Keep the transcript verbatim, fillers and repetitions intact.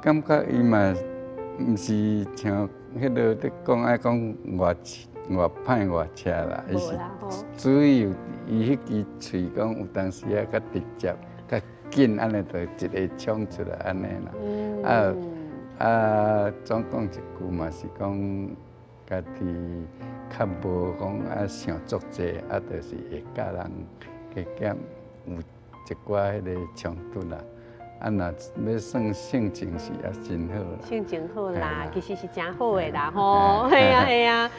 感觉伊嘛，毋是像迄落咧讲爱讲偌偌歹偌车啦，伊是主要伊迄支喙讲有当时啊较直接、较紧，安尼就一个冲出来安尼啦。嗯、啊啊，总讲一句嘛是讲家己较无讲啊想足济，啊，就是会甲人加减有一寡迄个冲突啦。啊，若要算性情是也真好啦。 性情好啦，其实是真好的啦吼，系啊系啊。